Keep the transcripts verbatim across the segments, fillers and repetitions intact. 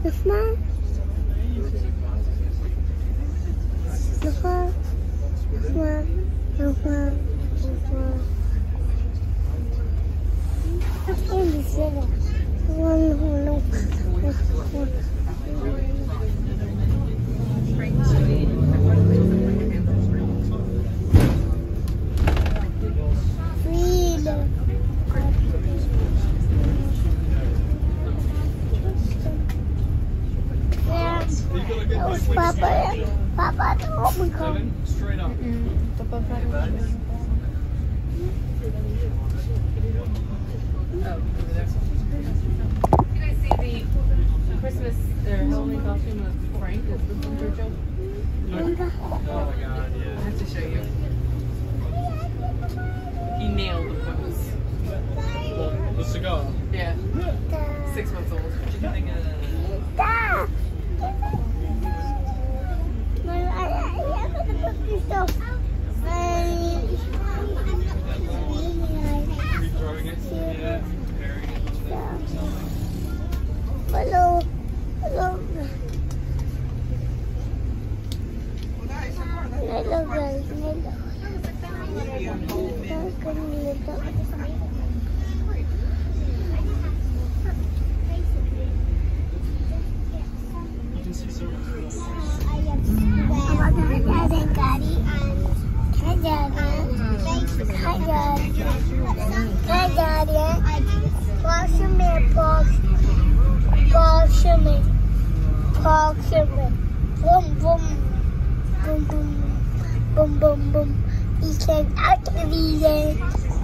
Nog maar. Nog maar. Nog maar. Nog maar. Nog maar. Nog in de zin. Gewoon, gewoon, nog. Papa, Papa, oh my God. Straight up. Papa, Papa. Oh, over there. You guys see the Christmas or Halloween costume of Frank as Winston Churchill? Oh my God, yeah. I have to show you. He nailed the pose. What, the cigar? Yeah. Six months old. Stop! Rethrowing it? Yeah, preparing it. Hello. Hello. Hello, guys. Boom, boom, boom, boom, boom, boom, boom. We can activate it.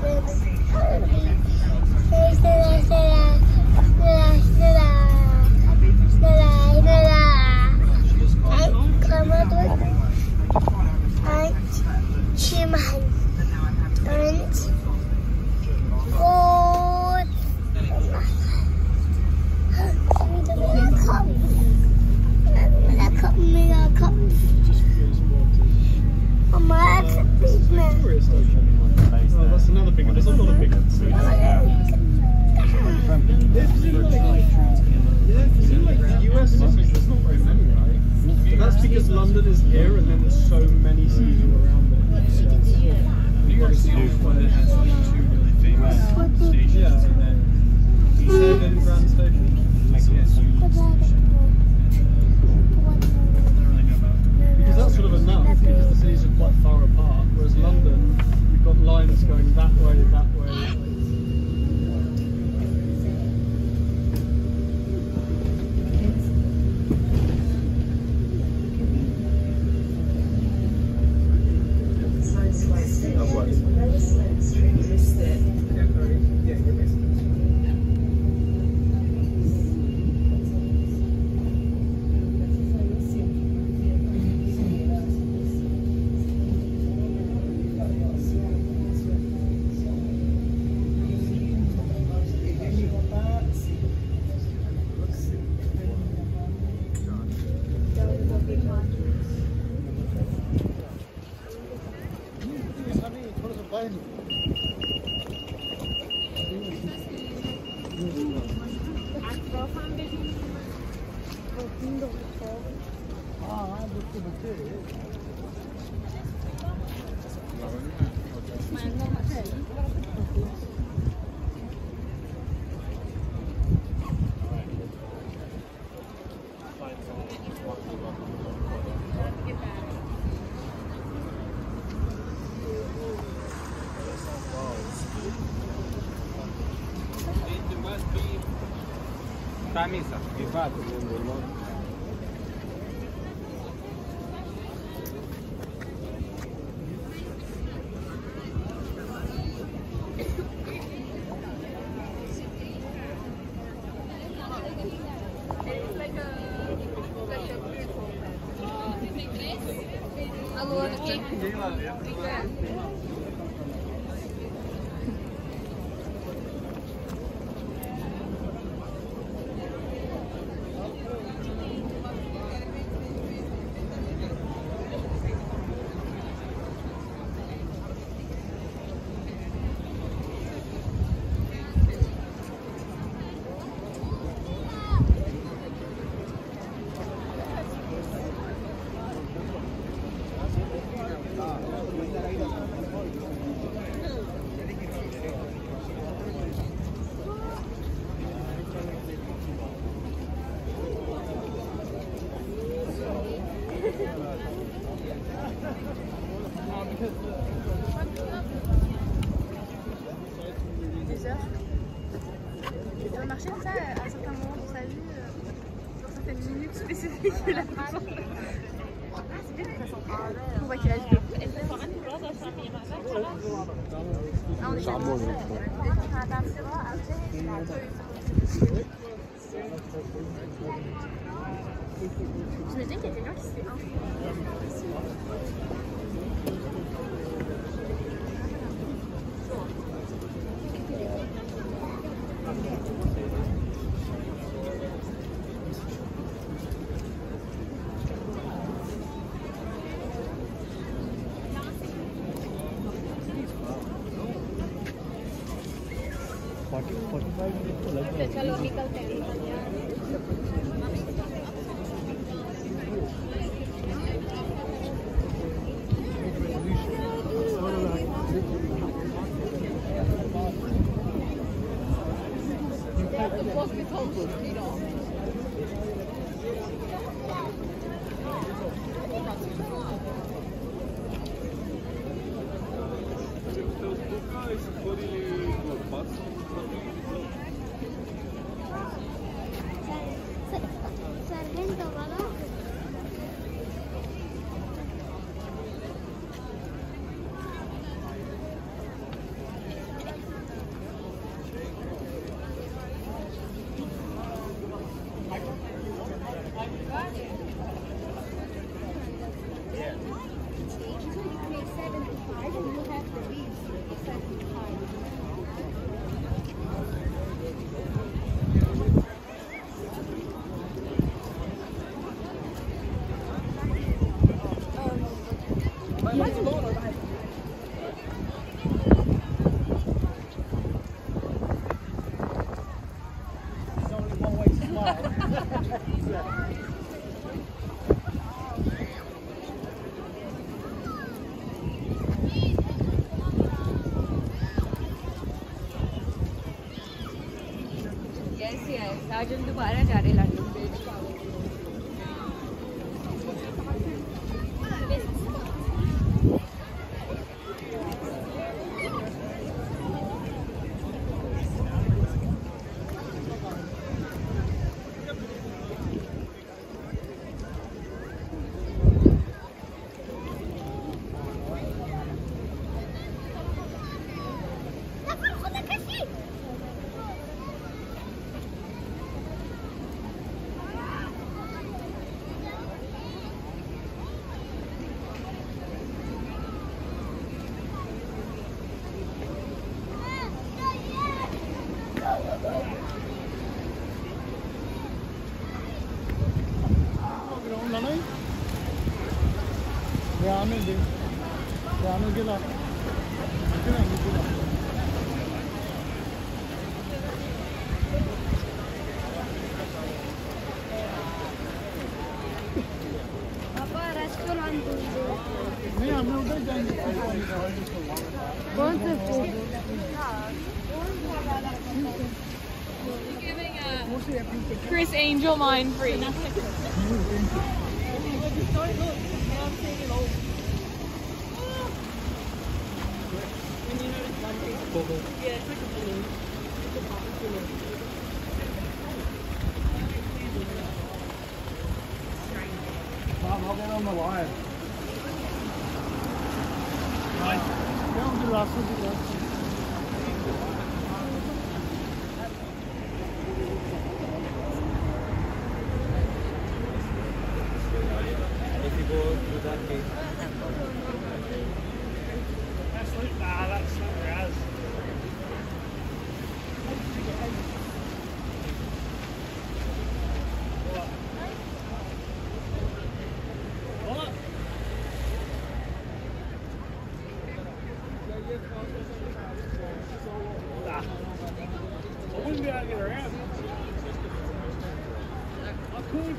Come on, and human and God. Oh, that's another thing. There's a lot of big ones. Yeah, because in like the U S, there's not very many, right? But that's because London is here, and then there's so many cities all around it. Yeah. New York City is one that has like two really famous stations, Yeah. and then East End Grand Station. Because that's sort of enough, because the cities are quite far apart, whereas London, you've got lines going that way, that way. Camisa, infatti. Des heures. Tu dois marcher comme ça à un certain moment de sa vie, euh, dans certaines minutes spécifiques de la journée. C'est bien de toute façon. On voit qu'il a du Ah, on est Charmant, Je me dis qu'il y a quelqu'un qui se fait un. चलो निकलते हैं आज हम दोबारा जा रहे London bridge Chris Angel mine free. Mom, I'll get on the line. Nice. Don't do last one. I wouldn't be able to get around. I could.